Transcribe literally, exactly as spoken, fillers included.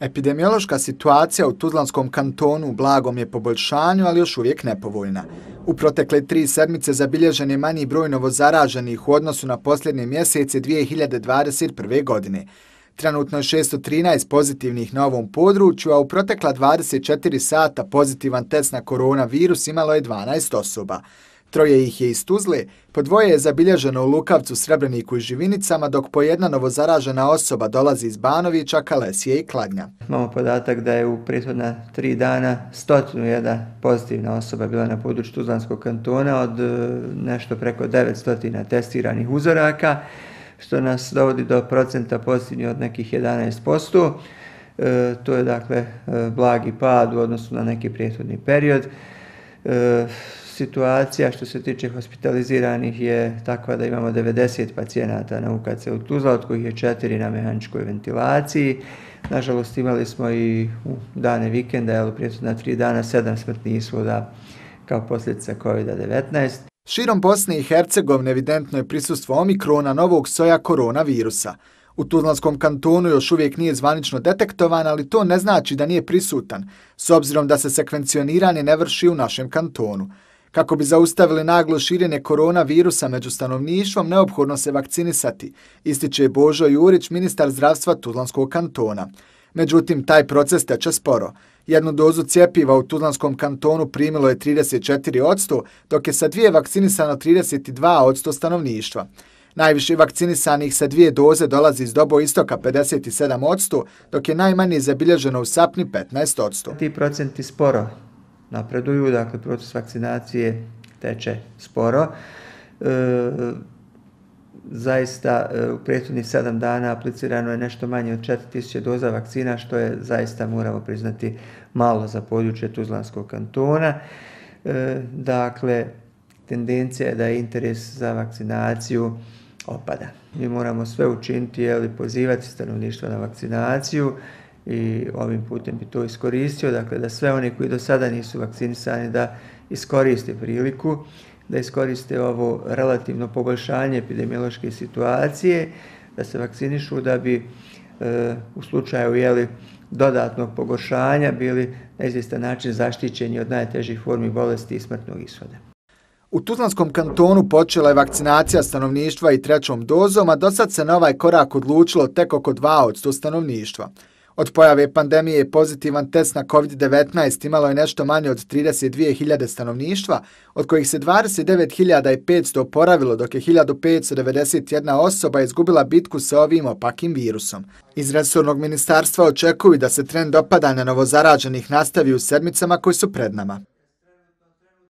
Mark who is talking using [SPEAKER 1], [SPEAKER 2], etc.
[SPEAKER 1] Epidemiološka situacija u Tuzlanskom kantonu u blagom je poboljšanju, ali još uvijek nepovoljna. U protekle tri sedmice zabilježen je manji broj novozaraženih u odnosu na posljednje mjesece dvije hiljade dvadeset prve. godine. Trenutno je šesto trinaest pozitivnih na ovom području, a u protekla dvadeset četiri sata pozitivan test na koronavirus imalo je dvanaest osoba. Troje ih je iz Tuzle, po dvoje je zabilježeno u Lukavcu, Srebreniku i Živinicama, dok po jedna novozaražena osoba dolazi iz Banovića, Kalesije i Kladnja.
[SPEAKER 2] Imamo podatak da je u prethodna tri dana sto jedna pozitivna osoba bila na području Tuzlanskog kantona od nešto preko devetsto testiranih uzoraka, što nas dovodi do procenta pozitivnih od nekih jedanaest posto. E, to je dakle blagi pad u odnosu na neki prethodni period. E, Situacija što se tiče hospitaliziranih je takva da imamo devedeset pacijenata na U K C u Tuzla, od kojih je četiri na mehaničkoj ventilaciji. Nažalost, imali smo i u dane vikenda, jel, prethodna tri dana, sedam smrtnih ishoda kao posljedica kovid devetnaest.
[SPEAKER 1] Širom Bosne i Hercegovine evidentno je prisustvo omikrona, novog soja koronavirusa. U Tuzlanskom kantonu još uvijek nije zvanično detektovan, ali to ne znači da nije prisutan, s obzirom da se sekvencioniranje ne vrši u našem kantonu. Kako bi zaustavili naglo širenje koronavirusa među stanovništvom, neophodno se vakcinisati, ističe Božo Jurić, ministar zdravstva Tuzlanskog kantona. Međutim, taj proces teče sporo. Jednu dozu cjepiva u Tuzlanskom kantonu primilo je trideset četiri posto, dok je sa dvije vakcinisano trideset dva posto stanovništva. Najviše vakcinisanih sa dvije doze dolazi iz Doboistoka pedeset sedam posto, dok je najmanje zabilježeno u Sapni petnaest posto.
[SPEAKER 2] Ti procenti sporo napreduju, dakle proces vakcinacije teče sporo. E, zaista u prethodnih sedam dana aplicirano je nešto manje od četiri tisuće doza vakcina, što je zaista, moramo priznati, malo za područje Tuzlanskog kantona. E, dakle, tendencija je da je interes za vakcinaciju opada. Mi moramo sve učiniti, jeli, pozivati stanovništvo na vakcinaciju, i ovim putem bi to iskoristio, dakle da sve oni koji do sada nisu vakcinisani da iskoriste priliku, da iskoriste ovo relativno poboljšanje epidemiološke situacije, da se vakcinišu da bi e, u slučaju jeli, dodatnog pogoršanja bili na izvjestan način zaštićeni od najtežih formi bolesti i smrtnog ishoda.
[SPEAKER 1] U Tuzlanskom kantonu počela je vakcinacija stanovništva i trećom dozom, a do sad se na ovaj korak odlučilo tek oko dva posto stanovništva. Od pojave pandemije pozitivan test na kovid devetnaest imalo je nešto manje od trideset dvije hiljade stanovništva, od kojih se dvadeset devet hiljada petsto oporavilo, dok je hiljadu petsto devedeset jedna osoba izgubila bitku sa ovim opakim virusom. Iz resornog ministarstva očekuju da se trend opadanja novozaraženih nastavi u sedmicama koji su pred nama.